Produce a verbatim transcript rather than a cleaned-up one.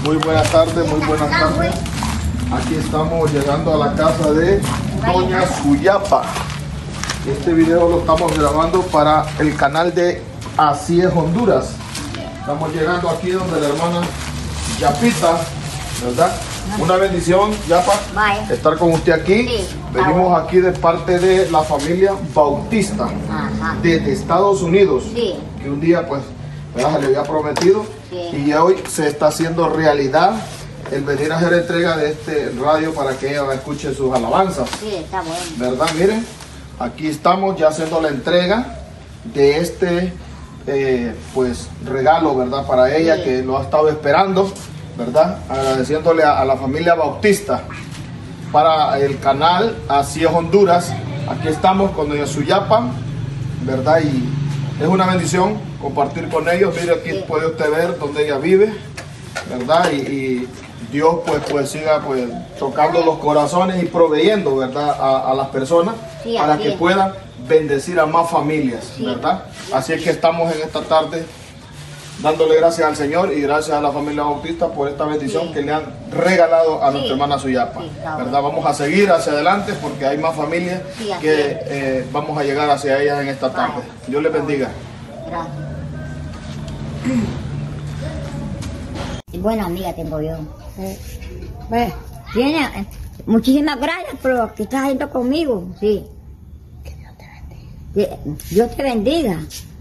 Muy buenas tardes, muy buenas tardes. Aquí estamos llegando a la casa de Doña Suyapa. Este video lo estamos grabando para el canal de Así es Honduras. Estamos llegando aquí donde la hermana Yapita, ¿verdad? Una bendición, Yapa, Bye. estar con usted aquí. Sí. Venimos aquí de parte de la familia Bautista, Ajá. desde Estados Unidos. Sí. Que un día, pues, ¿verdad? Se le había prometido. Sí. Y ya hoy se está haciendo realidad el venir a hacer entrega de este radio para que ella escuche sus alabanzas. Sí, está bueno. ¿Verdad? Miren, aquí estamos ya haciendo la entrega de este eh, pues regalo, ¿verdad? Para ella, Sí. que lo ha estado esperando, ¿verdad? Agradeciéndole a, a la familia Bautista para el canal Así es Honduras. Aquí estamos con Doña Suyapa, ¿verdad? Y es una bendición compartir con ellos. Mire, aquí Sí. puede usted ver dónde ella vive, ¿verdad? Y, y Dios pues, pues siga pues tocando los corazones y proveyendo, ¿verdad? A, a las personas, Sí, para así que es. puedan bendecir a más familias, Sí. ¿verdad? Así es que estamos en esta tarde dándole gracias al Señor y gracias a la familia Bautista por esta bendición Sí. que le han regalado a Sí. nuestra hermana Suyapa, Sí, está ¿verdad? bueno. Vamos a seguir hacia adelante porque hay más familias Sí, así que es. eh, vamos a llegar hacia ellas en esta tarde. Vaya. Dios les bendiga. Gracias. Y buena amiga tengo yo. Eh, ve, tiene, eh, muchísimas gracias por lo que estás haciendo conmigo. Sí. Que Dios te bendiga. Que Dios te bendiga.